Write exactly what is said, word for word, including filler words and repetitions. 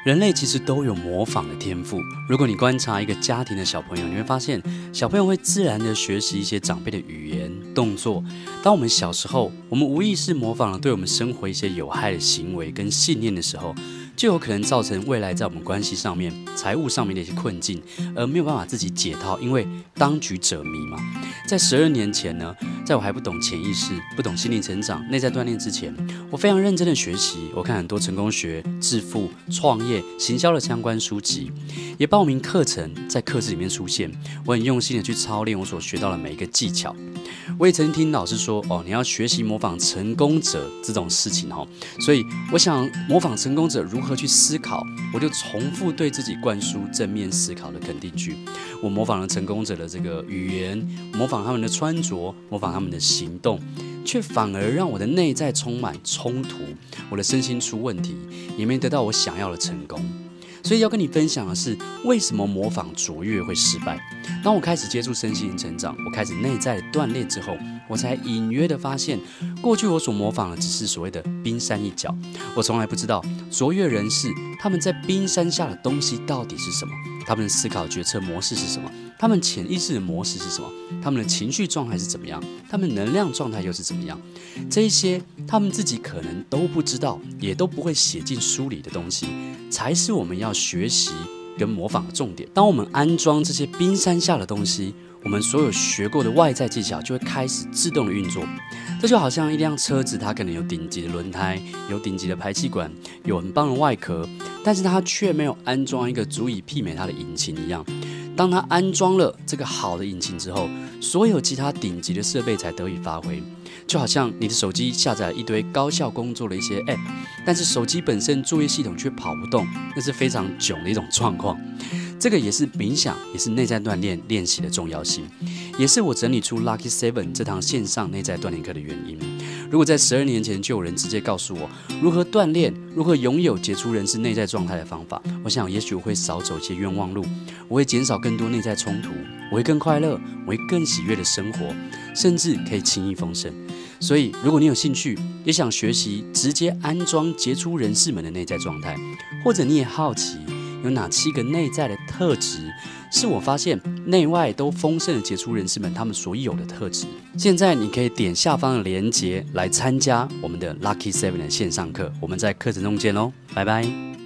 人类其实都有模仿的天赋。如果你观察一个家庭的小朋友，你会发现小朋友会自然的学习一些长辈的语言、动作。当我们小时候，我们无意识模仿了对我们生活一些有害的行为跟信念的时候，就有可能造成未来在我们关系上面、财务上面的一些困境，而没有办法自己解套，因为当局者迷嘛。在十二年前呢，在我还不懂潜意识、不懂心理成长、内在锻炼之前，我非常认真的学习，我看很多成功学、致富、创业、行销的相关书籍，也报名课程，在课室里面出现。我很用心的去操练我所学到的每一个技巧。我也曾经听老师说，哦，你要学习模仿成功者这种事情哦，所以我想模仿成功者如何去思考，我就重复对自己灌输正面思考的肯定句。我模仿了成功者的这个语言，模仿他们的穿着，模仿他们的行动，却反而让我的内在充满冲突，我的身心出问题，也没得到我想要的成功。所以要跟你分享的是，为什么模仿卓越会失败？当我开始接触身心灵成长，我开始内在的锻炼之后，我才隐约的发现，过去我所模仿的只是所谓的冰山一角。我从来不知道卓越人士他们在冰山下的东西到底是什么，他们的思考决策模式是什么，他们潜意识的模式是什么，他们的情绪状态是怎么样，他们能量状态又是怎么样。这一些他们自己可能都不知道，也都不会写进书里的东西，才是我们要学习跟模仿的重点。当我们安装这些冰山下的东西，我们所有学过的外在技巧就会开始自动的运作。这就好像一辆车子，它可能有顶级的轮胎，有顶级的排气管，有很棒的外壳，但是它却没有安装一个足以媲美它的引擎一样。当它安装了这个好的引擎之后，所有其他顶级的设备才得以发挥。就好像你的手机下载了一堆高效工作的一些 App， 但是手机本身作业系统却跑不动，那是非常囧的一种状况。这个也是冥想，也是内在锻炼练习的重要性，也是我整理出 Lucky Seven 这堂线上内在锻炼课的原因。如果在十二年前就有人直接告诉我如何锻炼、如何拥有杰出人士内在状态的方法，我想也许我会少走一些冤枉路，我会减少更多内在冲突，我会更快乐，我会更喜悦的生活，甚至可以轻易丰盛。所以，如果你有兴趣，也想学习直接安装杰出人士们的内在状态，或者你也好奇有哪七个内在的特质是我发现内外都丰盛的杰出人士们他们所有的特质。现在你可以点下方的连结来参加我们的 Lucky Seven 的线上课，我们在课程中见喽，拜拜。